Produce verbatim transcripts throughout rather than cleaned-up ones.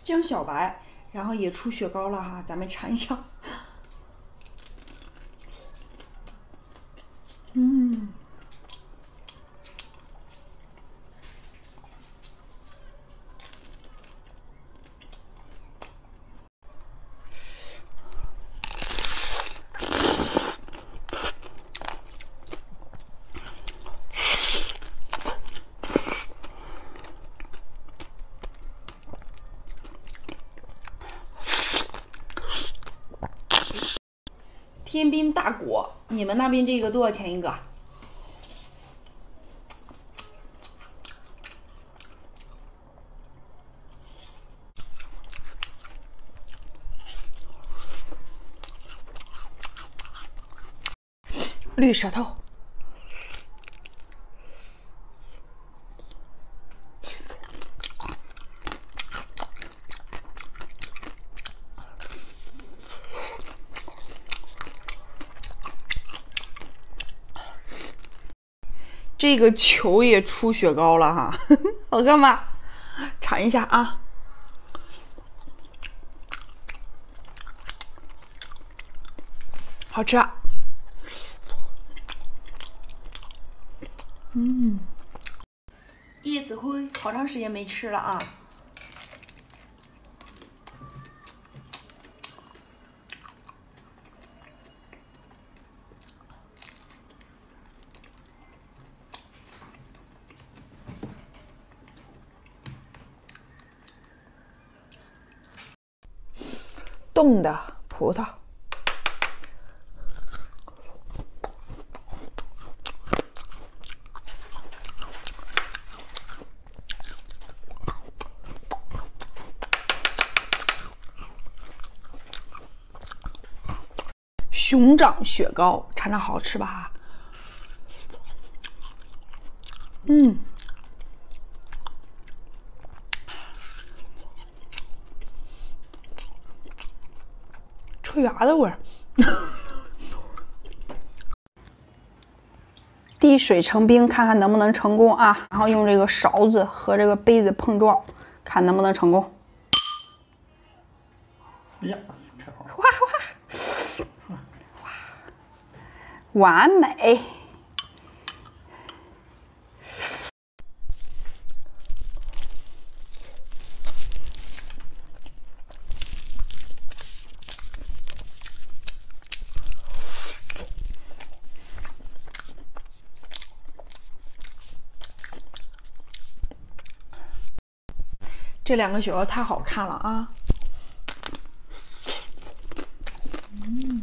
姜小白，然后也出雪糕了哈，咱们尝一尝。嗯。 天冰大果，你们那边这个多少钱一个？绿舌头。 这个球也出雪糕了哈，好看吧？尝一下啊，好吃啊！嗯，叶子灰好长时间没吃了啊。 冻的葡萄，熊掌雪糕，尝尝好吃吧？嗯。 脆牙的味儿，滴水成冰，看看能不能成功啊！然后用这个勺子和这个杯子碰撞，看能不能成功。 哎呀，开花！ 哇哇哇！完美！这两个雪糕太好看了啊！嗯，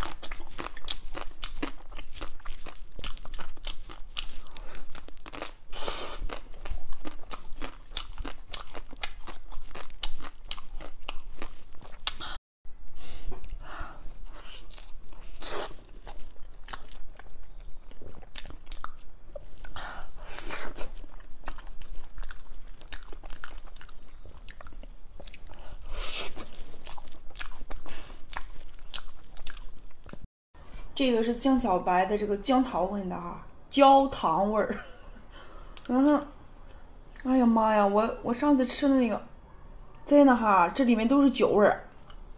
这个是姜小白的这个姜桃味的啊，焦糖味儿。嗯，哎呀妈呀，我我上次吃的那个，真的哈，这里面都是酒味儿。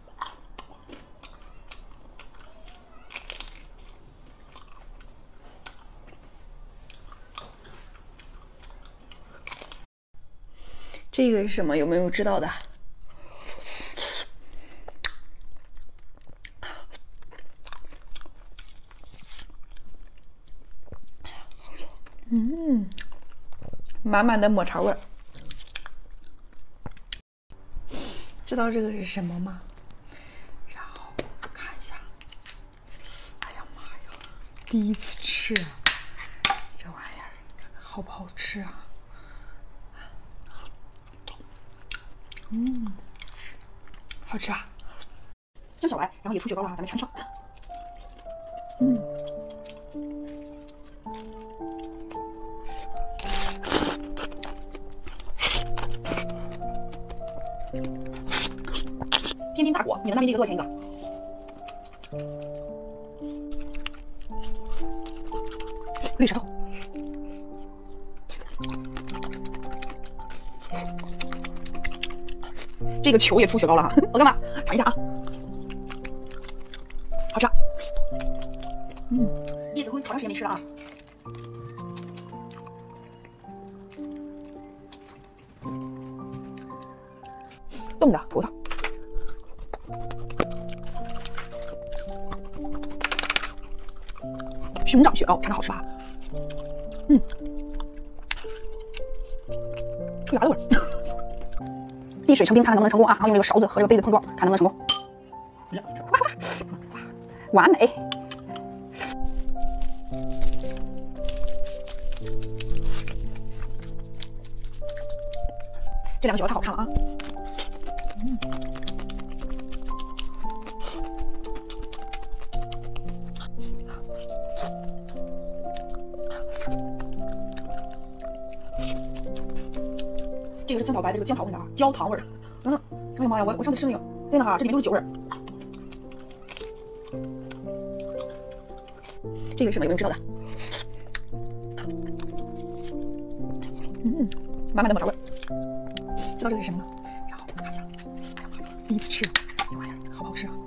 这个是什么？有没有知道的？ 嗯，满满的抹茶味儿。知道这个是什么吗？然后看一下。哎呀妈呀，第一次吃啊，这玩意儿好不好吃啊？嗯，好吃啊！姜小白，然后也出雪糕了，咱们尝尝。嗯。 天冰大果，你们那边这个多少钱一个？绿舌头。 这个球也出雪糕了哈，我干嘛？尝一下啊，好吃啊。嗯，叶子灰好长时间没吃了啊。冻的葡萄，熊掌雪糕尝着好吃吧？嗯，出芽的味儿。滴水成冰，看看能不能成功啊！然后用这个勺子和这个杯子碰撞，看能不能成功。哇哇，完美！这两个雪糕太好看了啊！嗯，这个是江小白的这个姜桃味的啊，焦糖味儿。嗯，哎呀妈呀，我我上次吃那个，真的哈，这里面都是酒味儿。这个是什么？有没有知道的？嗯，满满的抹茶味儿。知道这个是什么呢？然后我看一下，哎呀妈呀，第一次吃这玩意儿好不好吃啊？